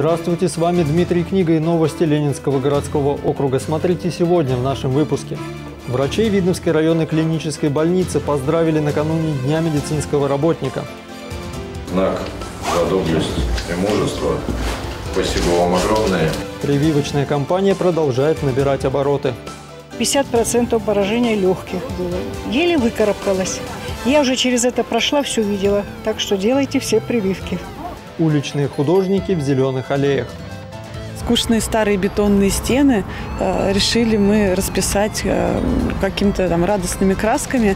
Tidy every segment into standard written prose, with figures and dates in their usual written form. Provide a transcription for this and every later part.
Здравствуйте, с вами Дмитрий Книга и новости Ленинского городского округа. Смотрите сегодня в нашем выпуске. Врачей Видновской районной клинической больницы поздравили накануне Дня медицинского работника. Знак за доблесть и мужество. Спасибо вам огромное. Прививочная кампания продолжает набирать обороты. 50% поражения легких было. Еле выкарабкалась. Я уже через это прошла, все видела. Так что делайте все прививки. Уличные художники в зеленых аллеях. Скучные старые бетонные стены решили мы расписать какими-то там радостными красками.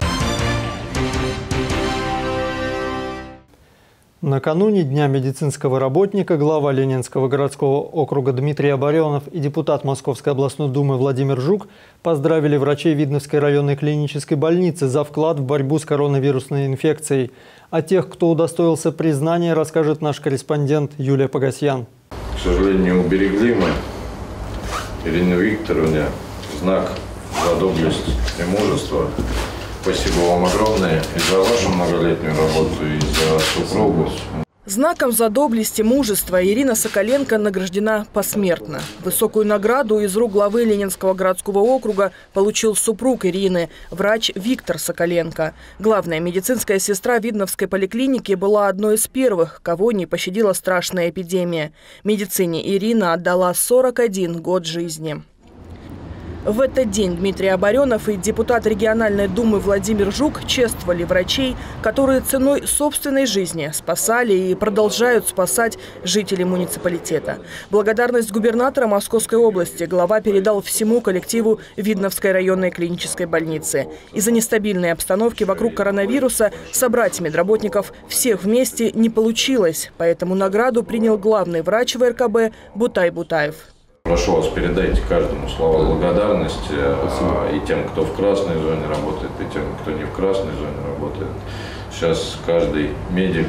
Накануне Дня медицинского работника глава Ленинского городского округа Дмитрий Оборенов и депутат Московской областной думы Владимир Жук поздравили врачей Видновской районной клинической больницы за вклад в борьбу с коронавирусной инфекцией. О тех, кто удостоился признания, расскажет наш корреспондент Юлия Погасьян. К сожалению, не уберегли мы Ирину Викторовне знак за доблесть и мужество. Спасибо вам огромное и за вашу многолетнюю работу, и за супругу. Знаком за доблесть и мужество Ирина Соколенко награждена посмертно. Высокую награду из рук главы Ленинского городского округа получил супруг Ирины, врач Виктор Соколенко. Главная медицинская сестра Видновской поликлиники была одной из первых, кого не пощадила страшная эпидемия. Медицине Ирина отдала 41 год жизни. В этот день Дмитрий Оборенов и депутат региональной думы Владимир Жук чествовали врачей, которые ценой собственной жизни спасали и продолжают спасать жителей муниципалитета. Благодарность губернатора Московской области глава передал всему коллективу Видновской районной клинической больницы. Из-за нестабильной обстановки вокруг коронавируса собрать медработников всех вместе не получилось, поэтому награду принял главный врач ВРКБ Бутай Бутаев. Прошу вас, передайте каждому слова благодарности и тем, кто в красной зоне работает, и тем, кто не в красной зоне работает. Сейчас каждый медик,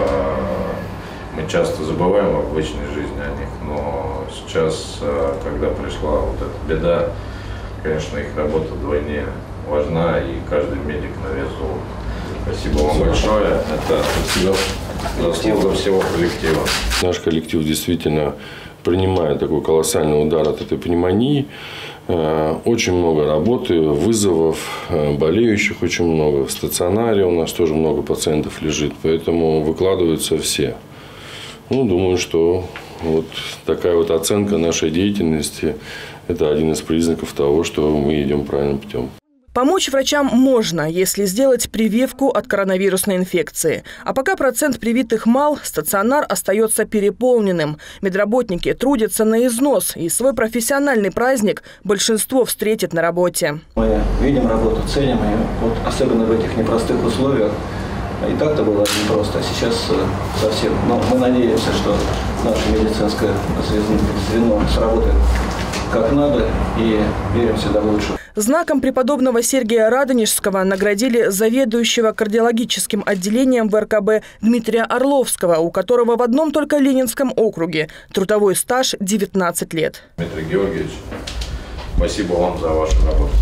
мы часто забываем в обычной жизни о них, но сейчас, когда пришла вот эта беда, конечно, их работа вдвойне важна, и каждый медик на вес золота. Спасибо вам большое. Это заслуга всего коллектива. Наш коллектив действительно принимает такой колоссальный удар от этой пневмонии. Очень много работы, вызовов, болеющих очень много. В стационаре у нас тоже много пациентов лежит, поэтому выкладываются все. Думаю, что вот такая вот оценка нашей деятельности – это один из признаков того, что мы идем правильным путем. Помочь врачам можно, если сделать прививку от коронавирусной инфекции. А пока процент привитых мал, стационар остается переполненным. Медработники трудятся на износ, и свой профессиональный праздник большинство встретит на работе. Мы видим работу, ценим ее, вот особенно в этих непростых условиях. И так-то было непросто, а сейчас совсем. Но мы надеемся, что наше медицинское звено сработает как надо, и верим всегда в лучшее. Знаком преподобного Сергия Радонежского наградили заведующего кардиологическим отделением ВРКБ Дмитрия Орловского, у которого в одном только Ленинском округе трудовой стаж 19 лет. Дмитрий Георгиевич, спасибо вам за вашу работу.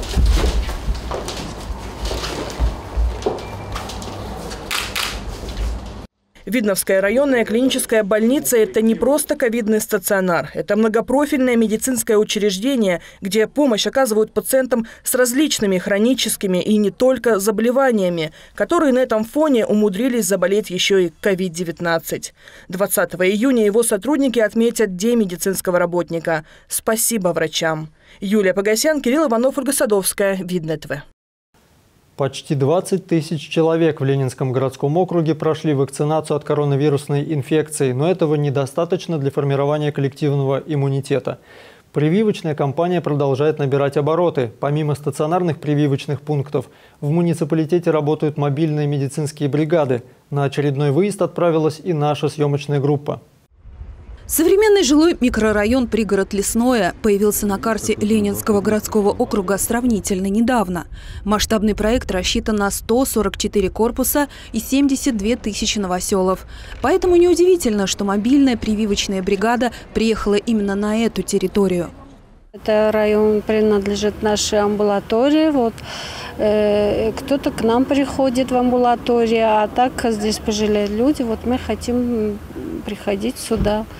Видновская районная клиническая больница – это не просто ковидный стационар. Это многопрофильное медицинское учреждение, где помощь оказывают пациентам с различными хроническими и не только заболеваниями, которые на этом фоне умудрились заболеть еще и COVID-19. 20 июня его сотрудники отметят День медицинского работника. Спасибо врачам. Юлия Погасьян, Кирилл Иванов, Ольга Садовская, Видное ТВ. Почти 20 тысяч человек в Ленинском городском округе прошли вакцинацию от коронавирусной инфекции, но этого недостаточно для формирования коллективного иммунитета. Прививочная кампания продолжает набирать обороты. Помимо стационарных прививочных пунктов, в муниципалитете работают мобильные медицинские бригады. На очередной выезд отправилась и наша съемочная группа. Современный жилой микрорайон «Пригород Лесное» появился на карте Ленинского городского округа сравнительно недавно. Масштабный проект рассчитан на 144 корпуса и 72 тысячи новоселов. Поэтому неудивительно, что мобильная прививочная бригада приехала именно на эту территорию. Это район принадлежит нашей амбулатории. Кто-то к нам приходит в амбулаторию, а так здесь пожилые люди. Мы хотим приходить сюда,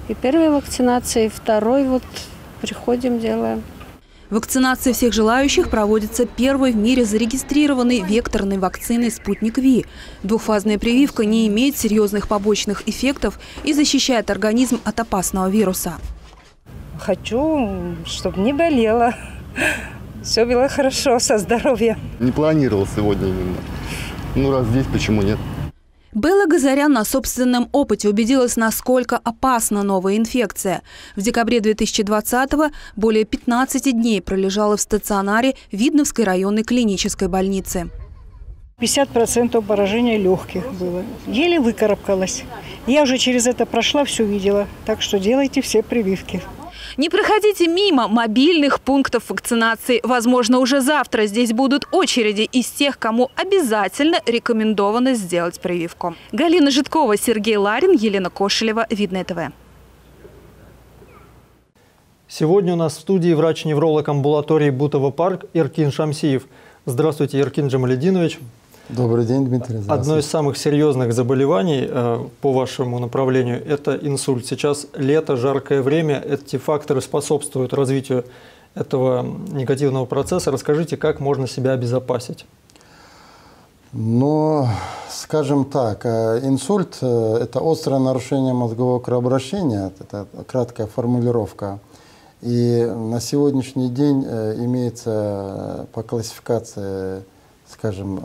И первая вакцинация, и второй вот приходим, делаем. Вакцинация всех желающих проводится первой в мире зарегистрированной векторной вакциной «Спутник Ви». Двухфазная прививка не имеет серьезных побочных эффектов и защищает организм от опасного вируса. Хочу, чтобы не болело. Все было хорошо, со здоровьем. Не планировал сегодня именно. Ну, раз здесь, почему нет? Белла Газарян на собственном опыте убедилась, насколько опасна новая инфекция. В декабре 2020-го более 15 дней пролежала в стационаре Видновской районной клинической больницы. 50% поражения легких было. Еле выкарабкалась. Я уже через это прошла, все видела. Так что делайте все прививки. Не проходите мимо мобильных пунктов вакцинации. Возможно, уже завтра здесь будут очереди из тех, кому обязательно рекомендовано сделать прививку. Галина Житкова, Сергей Ларин, Елена Кошелева, Видное ТВ. Сегодня у нас в студии врач-невролог амбулатории Бутово парк Эркин Шамсиев. Здравствуйте, Эркин Джамалединович. Добрый день, Дмитрий. Одно из самых серьезных заболеваний по вашему направлению – это инсульт. Сейчас лето, жаркое время. Эти факторы способствуют развитию этого негативного процесса. Расскажите, как можно себя обезопасить? Ну, скажем так, инсульт – это острое нарушение мозгового кровообращения. Это краткая формулировка. И на сегодняшний день имеется по классификации, скажем,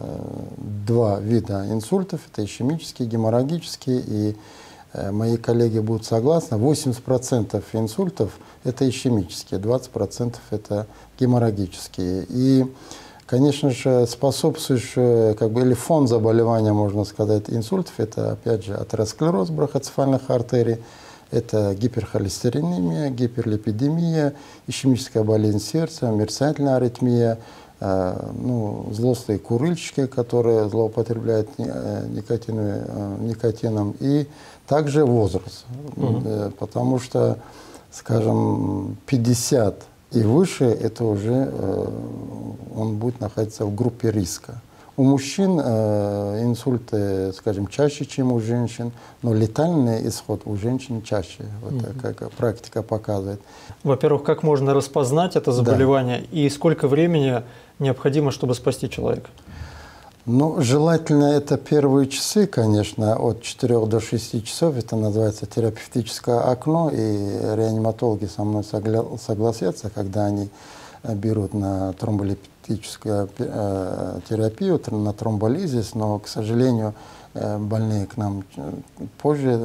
два вида инсультов. Это ишемический, геморрагический. И мои коллеги будут согласны, 80% инсультов – это ишемические, 20% это геморрагические. И, конечно же, способствующий, или фон заболевания, можно сказать, инсультов – это, опять же, атеросклероз брахицефальных артерий, это гиперхолестеринемия, гиперлипидемия, ишемическая болезнь сердца, мерцательная аритмия, злостные курильщики, которые злоупотребляют никотином, и также возраст. Потому что, скажем, 50 и выше, это уже он будет находиться в группе риска. У мужчин инсульты, скажем, чаще, чем у женщин, но летальный исход у женщин чаще, как практика показывает. Во-первых, как можно распознать это заболевание, и сколько времени необходимо, чтобы спасти человека? Ну, желательно это первые часы, конечно, от 4 до 6 часов. Это называется терапевтическое окно, и реаниматологи со мной согласятся, когда они берут на тромболитическую терапию, на тромболизис, но, к сожалению, больные к нам позже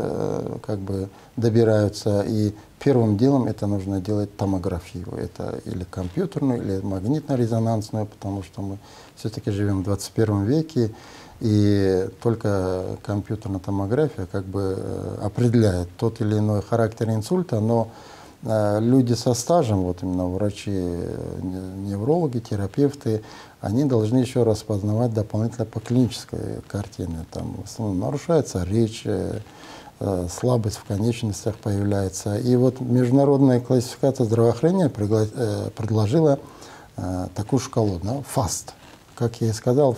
добираются, и первым делом это нужно делать томографию. Это или компьютерную, или магнитно-резонансную, потому что мы все-таки живем в 21 веке, и только компьютерная томография определяет тот или иной характер инсульта, но люди со стажем, вот именно врачи, неврологи, терапевты, они должны еще распознавать дополнительно по клинической картине. Там в основном нарушается речь, слабость в конечностях появляется. И вот международная классификация здравоохранения предложила такую шкалу, FAST. Как я и сказал,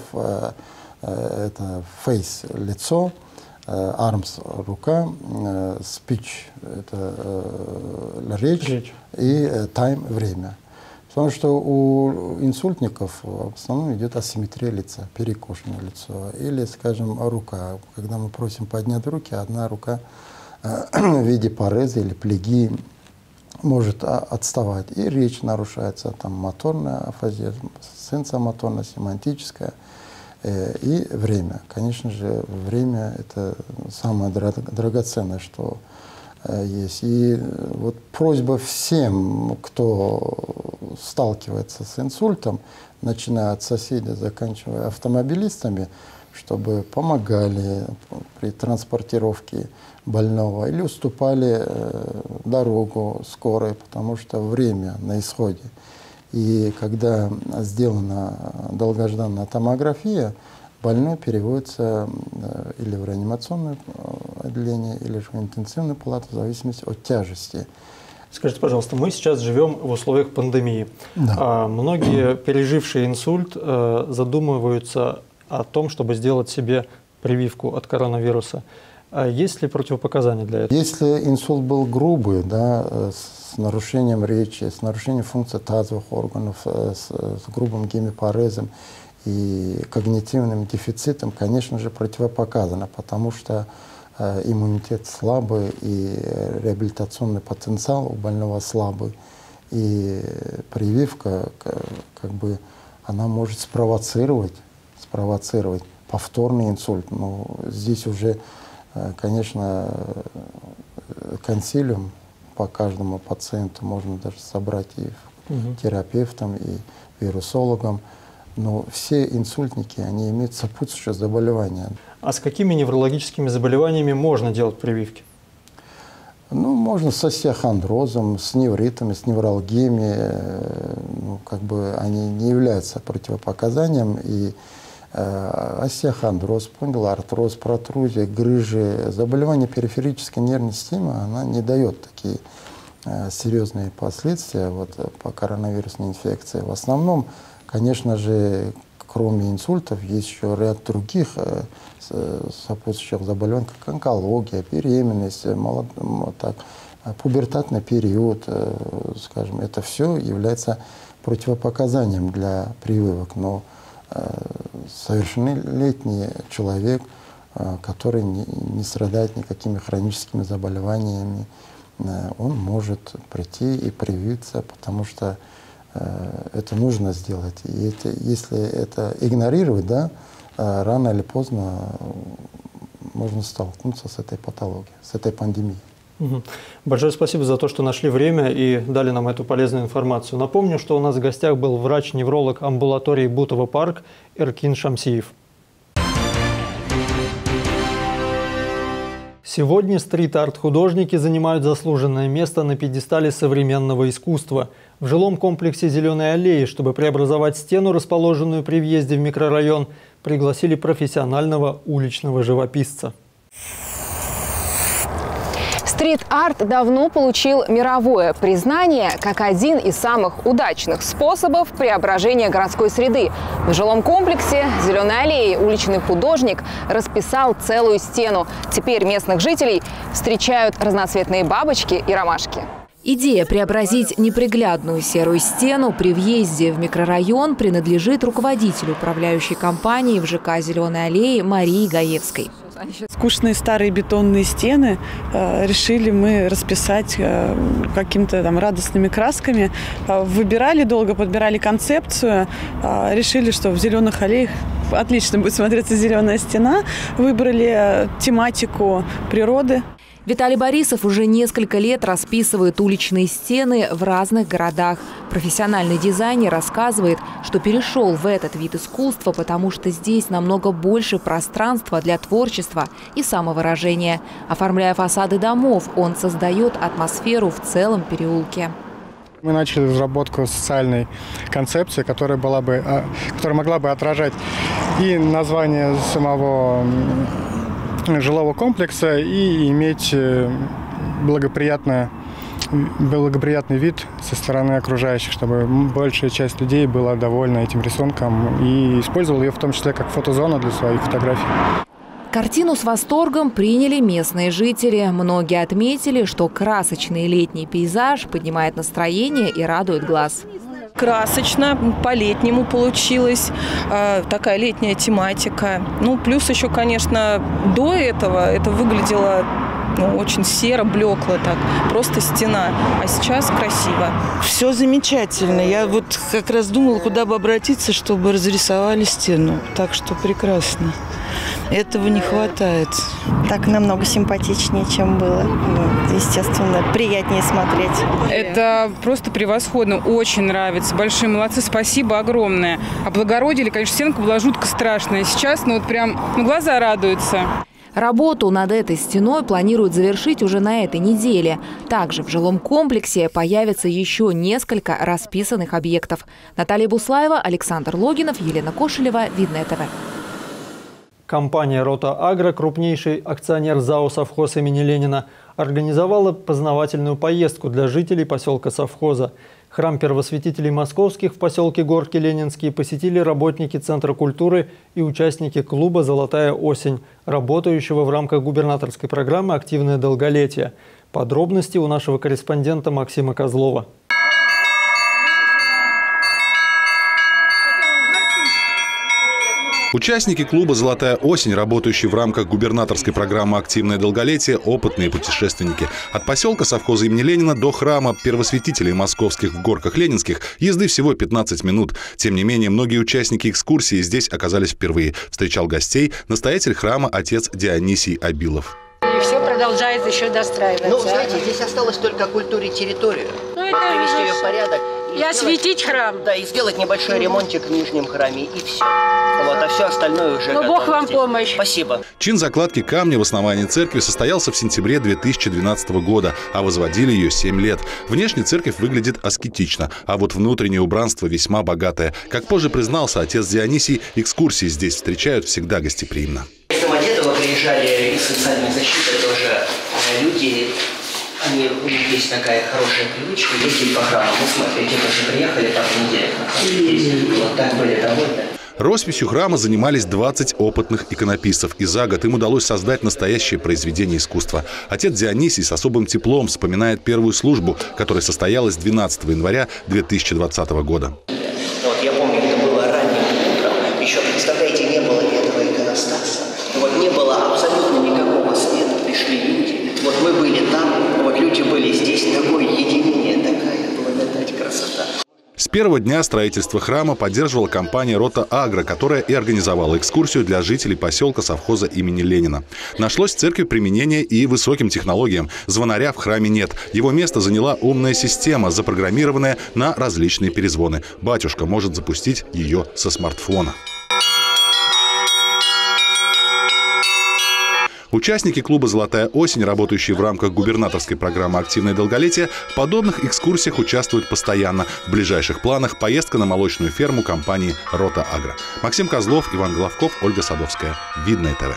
это face – лицо, arms – рука, speech – это речь, и time – время. Потому что у инсультников в основном идет асимметрия лица, перекошенное лицо. Или, скажем, рука. Когда мы просим поднять руки, одна рука в виде пореза или плеги может отставать. И речь нарушается, там моторная афазия, сенсомоторная, семантическая. И время. Конечно же, время – это самое драгоценное, что есть. И вот просьба всем, кто сталкивается с инсультом, начиная от соседей, заканчивая автомобилистами, чтобы помогали при транспортировке больного или уступали дорогу скорой, потому что время на исходе. И когда сделана долгожданная томография, больной переводится или в реанимационное отделение, или в интенсивную палату, в зависимости от тяжести. Скажите, пожалуйста, мы сейчас живем в условиях пандемии. Да. Многие, пережившие инсульт, задумываются о том, чтобы сделать себе прививку от коронавируса. А есть ли противопоказания для этого? Если инсульт был грубый, да, с нарушением речи, с нарушением функции тазовых органов, с грубым гемипарезом и когнитивным дефицитом, конечно же, противопоказано, потому что иммунитет слабый и реабилитационный потенциал у больного слабый. И прививка, как бы, она может спровоцировать повторный инсульт. Но здесь уже, конечно, консилиум по каждому пациенту можно даже собрать и терапевтам, и вирусологам. Но все инсультники, они имеют сопутствующие заболевания. А с какими неврологическими заболеваниями можно делать прививки? Ну, можно с остеохондрозом, с невритами, с невралгиями. Ну, как бы они не являются противопоказанием. И остеохондроз, спондилоартроз, протрузия, грыжи, заболевание периферической нервной системы, она не дает такие серьезные последствия вот, по коронавирусной инфекции. В основном, конечно же, кроме инсультов, есть еще ряд других сопутствующих заболеваний, как онкология, беременность, пубертатный период, скажем, это все является противопоказанием для прививок. Но совершеннолетний человек, который не страдает никакими хроническими заболеваниями, он может прийти и привиться, потому что это нужно сделать. И если это игнорировать, да, рано или поздно можно столкнуться с этой патологией, с этой пандемией. Большое спасибо за то, что нашли время и дали нам эту полезную информацию. Напомню, что у нас в гостях был врач-невролог амбулатории Бутово парк Эркин Шамсиев. Сегодня стрит-арт-художники занимают заслуженное место на пьедестале современного искусства. В жилом комплексе «Зеленой аллеи», чтобы преобразовать стену, расположенную при въезде в микрорайон, пригласили профессионального уличного живописца. Стрит-арт давно получил мировое признание как один из самых удачных способов преображения городской среды. В жилом комплексе «Зеленой аллеи» уличный художник расписал целую стену. Теперь местных жителей встречают разноцветные бабочки и ромашки. Идея преобразить неприглядную серую стену при въезде в микрорайон принадлежит руководителю управляющей компании в ЖК «Зеленой аллеи» Марии Гаевской. Скучные старые бетонные стены решили мы расписать какими-то там радостными красками. Выбирали долго, подбирали концепцию, решили, что в «Зеленых аллеях» отлично будет смотреться зеленая стена. Выбрали тематику природы. Виталий Борисов уже несколько лет расписывает уличные стены в разных городах. Профессиональный дизайнер рассказывает, что перешел в этот вид искусства, потому что здесь намного больше пространства для творчества и самовыражения. Оформляя фасады домов, он создает атмосферу в целом переулке. Мы начали разработку социальной концепции, которая могла бы отражать и название самого жилого комплекса и иметь благоприятный вид со стороны окружающих, чтобы большая часть людей была довольна этим рисунком и использовала ее в том числе как фотозону для своих фотографий. Картину с восторгом приняли местные жители. Многие отметили, что красочный летний пейзаж поднимает настроение и радует глаз. Красочно, по-летнему получилось, такая летняя тематика. Ну, плюс еще, конечно, до этого это выглядело очень серо, блекло так, просто стена. А сейчас красиво. Все замечательно. Я вот как раз думала, куда бы обратиться, чтобы разрисовали стену. Так что прекрасно. Этого не хватает. Так намного симпатичнее, чем было. Естественно, приятнее смотреть. Это просто превосходно, очень нравится. Большие молодцы, спасибо огромное. Облагородили, конечно, стенка была жутко страшная. Сейчас, вот прям, глаза радуются. Работу над этой стеной планируют завершить уже на этой неделе. Также в жилом комплексе появится еще несколько расписанных объектов. Наталья Буслаева, Александр Логинов, Елена Кошелева, Видное ТВ. Компания «Рота Агро», крупнейший акционер ЗАО «Совхоз» имени Ленина, организовала познавательную поездку для жителей поселка Совхоза. Храм первосвятителей московских в поселке Горки Ленинские посетили работники Центра культуры и участники клуба «Золотая осень», работающего в рамках губернаторской программы «Активное долголетие». Подробности у нашего корреспондента Максима Козлова. Участники клуба «Золотая осень», работающие в рамках губернаторской программы «Активное долголетие», опытные путешественники. От поселка совхоза имени Ленина до храма первосвятителей московских в Горках Ленинских езды всего 15 минут. Тем не менее, многие участники экскурсии здесь оказались впервые. Встречал гостей настоятель храма отец Дионисий Абилов. И все продолжает еще достраиваться. Ну, знаете, здесь осталось только окультурить территорию, привести ее в порядок. И осветить храм. Да, и сделать небольшой ремонтик в нижнем храме, и все. Вот, а все остальное уже готово. Бог вам здесь. помощь. Спасибо. Чин закладки камня в основании церкви состоялся в сентябре 2012 года, а возводили ее 7 лет. Внешне церковь выглядит аскетично, а вот внутреннее убранство весьма богатое. Как позже признался отец Дионисий, экскурсии здесь встречают всегда гостеприимно. Из Домодедово приезжали из социальной защиты тоже люди. У них есть такая хорошая привычка ездить по храму. Вы смотрите, тоже приехали пару недель. Вот так были довольны. Росписью храма занимались 20 опытных иконописцев, и за год им удалось создать настоящее произведение искусства. Отец Дионисий с особым теплом вспоминает первую службу, которая состоялась 12 января 2020 года. Вот, я помню, это было ранним утром. Еще, представляете, не было этого иконостаса. Вот не было абсолютно никакого света. Пришли люди. Вот мы были там, вот люди были здесь. Такое единение, такая благодать, красота. С первого дня строительства храма поддерживала компания «Рота Агро», которая и организовала экскурсию для жителей поселка совхоза имени Ленина. Нашлось в церкви применение и высоким технологиям. Звонаря в храме нет. Его место заняла умная система, запрограммированная на различные перезвоны. Батюшка может запустить ее со смартфона. Участники клуба «Золотая осень», работающие в рамках губернаторской программы «Активное долголетие», в подобных экскурсиях участвуют постоянно. В ближайших планах поездка на молочную ферму компании «Рота Агро». Максим Козлов, Иван Головков, Ольга Садовская. Видное ТВ.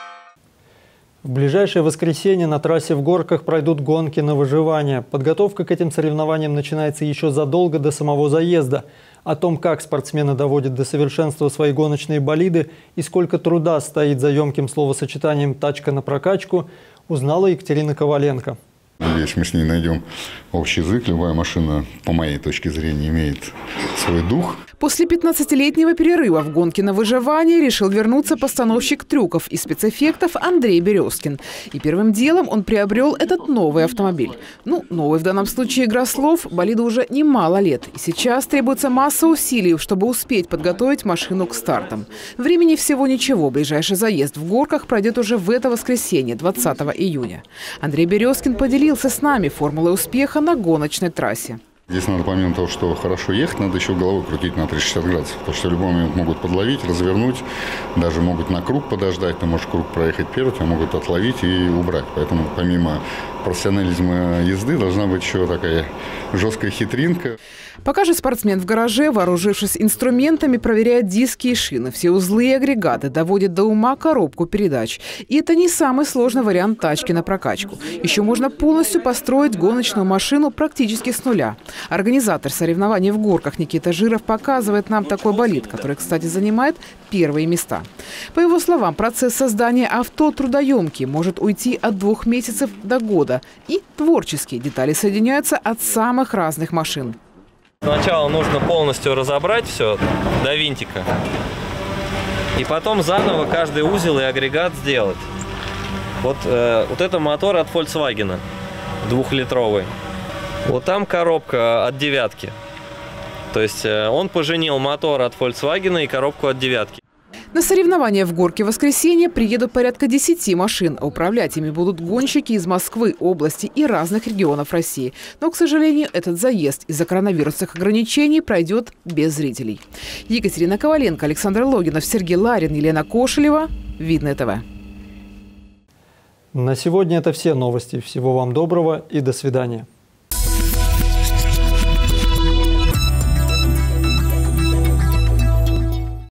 В ближайшее воскресенье на трассе в Горках пройдут гонки на выживание. Подготовка к этим соревнованиям начинается еще задолго до самого заезда. О том, как спортсмены доводят до совершенства свои гоночные болиды и сколько труда стоит за емким словосочетанием «тачка на прокачку», узнала Екатерина Коваленко. Надеюсь, мы с ней найдем общий язык. Любая машина, по моей точке зрения, имеет свой дух. После 15-летнего перерыва в гонке на выживание решил вернуться постановщик трюков и спецэффектов Андрей Березкин. И первым делом он приобрел этот новый автомобиль. Ну, новый в данном случае игра слов, болиду уже немало лет. И сейчас требуется масса усилий, чтобы успеть подготовить машину к стартам. Времени всего ничего. Ближайший заезд в Горках пройдет уже в это воскресенье, 20 июня. Андрей Березкин поделился с нами формулой успеха на гоночной трассе. Здесь надо, помимо того, что хорошо ехать, надо еще головой крутить на 360 градусов. Потому что в любой момент могут подловить, развернуть, даже могут на круг подождать. Ты можешь круг проехать первый, тебя могут отловить и убрать. Поэтому помимо профессионализма езды должна быть еще такая жесткая хитринка. Пока же спортсмен в гараже, вооружившись инструментами, проверяет диски и шины, все узлы и агрегаты, доводит до ума коробку передач. И это не самый сложный вариант тачки на прокачку. Еще можно полностью построить гоночную машину практически с нуля. Организатор соревнований в Горках Никита Жиров показывает нам такой болид, который, кстати, занимает первые места. По его словам, процесс создания авто трудоемкий, может уйти от 2 месяцев до года. И творческие детали соединяются от самых разных машин. Сначала нужно полностью разобрать все до винтика. И потом заново каждый узел и агрегат сделать. Вот это мотор от Volkswagen, 2-литровый. Вот там коробка от 9. То есть он поженил мотор от Volkswagen и коробку от 9. На соревнования в Горке в воскресенье приедут порядка 10 машин, а управлять ими будут гонщики из Москвы, области и разных регионов России. Но, к сожалению, этот заезд из-за коронавирусных ограничений пройдет без зрителей. Екатерина Коваленко, Александр Логинов, Сергей Ларин, Елена Кошелева. Видное ТВ. На сегодня это все новости. Всего вам доброго и до свидания.